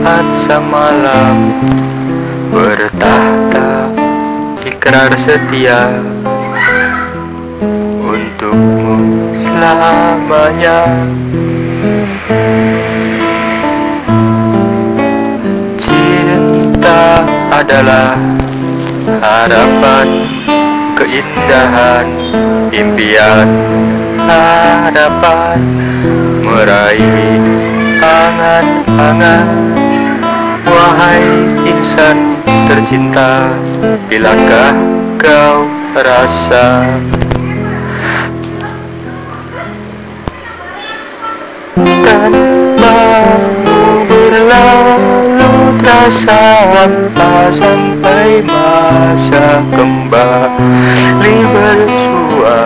saat semalam bertahta ikrar setia untukmu selamanya. Cinta adalah harapan, keindahan, impian, harapan meraih angan-angan. Wahai insan tercinta, bilakah kau rasa tanpamu berlalu terasa hampa sampai masa kembali bersua.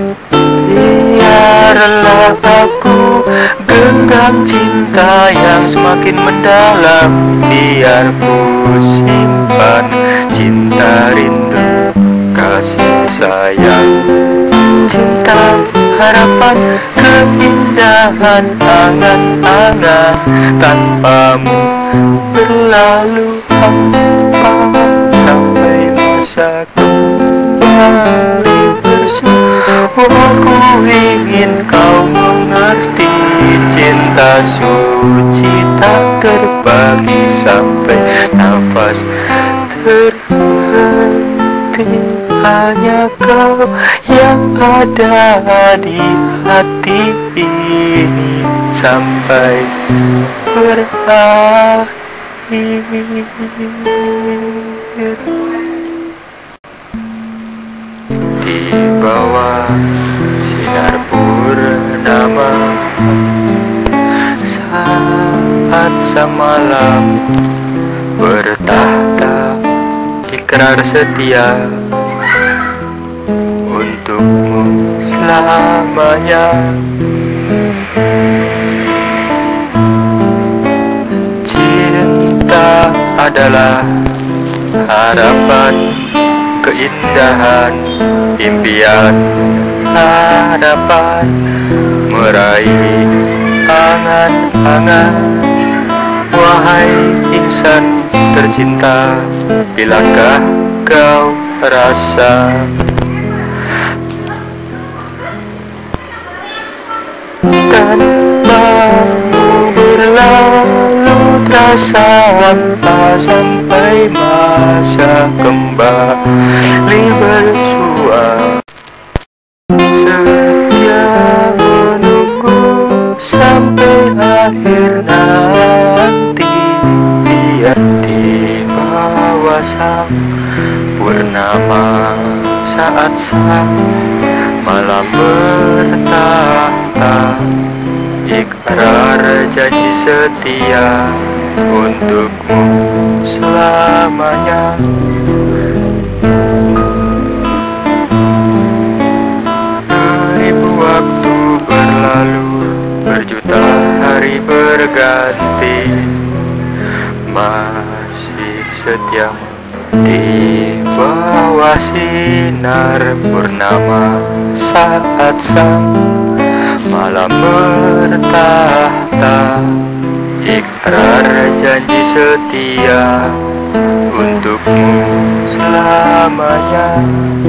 Biarlah aku genggam cinta yang semakin mendalam, biar ku simpan cinta rindu, kasih sayang, cinta, harapan, keindahan, angan-angan. Tanpamu berlalu hampa sampai masa kembali bersua. Aku ingin kau mengerti, cinta suci tak terbagi sampai nafas terhenti. Hanya kau yang ada di hati ini sampai berakhir. Di bawah sinar purnama saat semalam bertahta ikrar setia untukmu selamanya. Cinta adalah harapan, keindahan, impian, harapan meraih angan-angan. Wahai insan tercinta, bilakah kau rasa tanpamu berlalu terasa hampa sampai masa kembali bersua. Setia menunggu sampai akhir nanti, biar di bawah sang purnama saat sang malam bertahta ikrar janji setia untukmu selamanya. Beribu waktu berlalu, berjuta hari berganti, masih setia di bawah sinar purnama saat sang malam bertahta ikrar janji setia untukmu selamanya.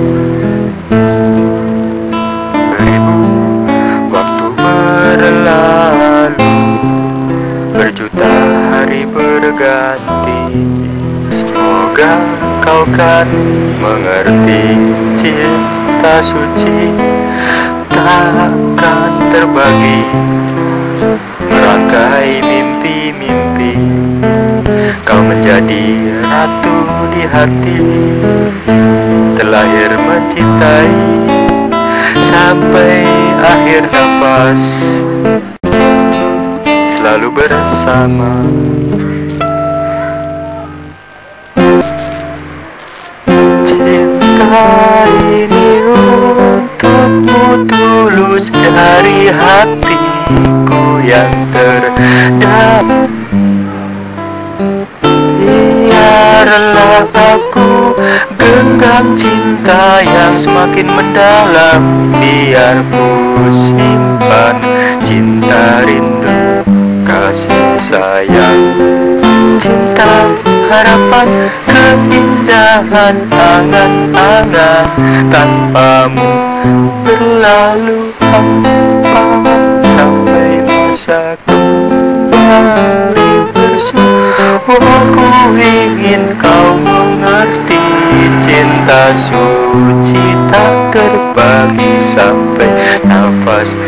Beribu waktu berlalu, berjuta hari berganti, semoga kau kan mengerti, cinta suci takkan terbagi, merangkai mimpi-mimpi. Kau menjadi ratu di hati, terlahir mencintai sampai akhir nafas, selalu bersama. Cinta ini untukmu tulus dari hatiku yang terdalam. Biarlah aku genggam cinta yang semakin mendalam, biar ku simpan cinta rindu, kasih sayang, cinta, harapan, keindahan, angan-angan tanpamu berlalu hampa sampai masa kembali bersua. Aku ingin kau mengerti, cinta suci tak terbagi sampai nafas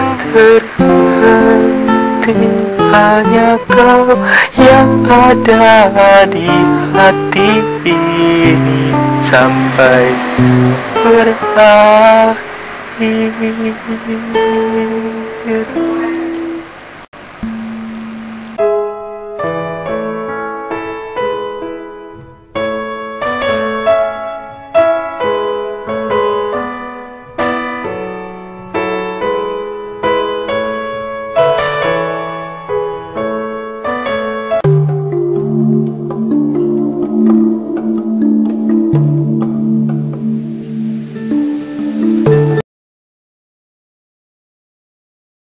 terhenti. Hanya kau yang ada di hati ini sampai berakhir.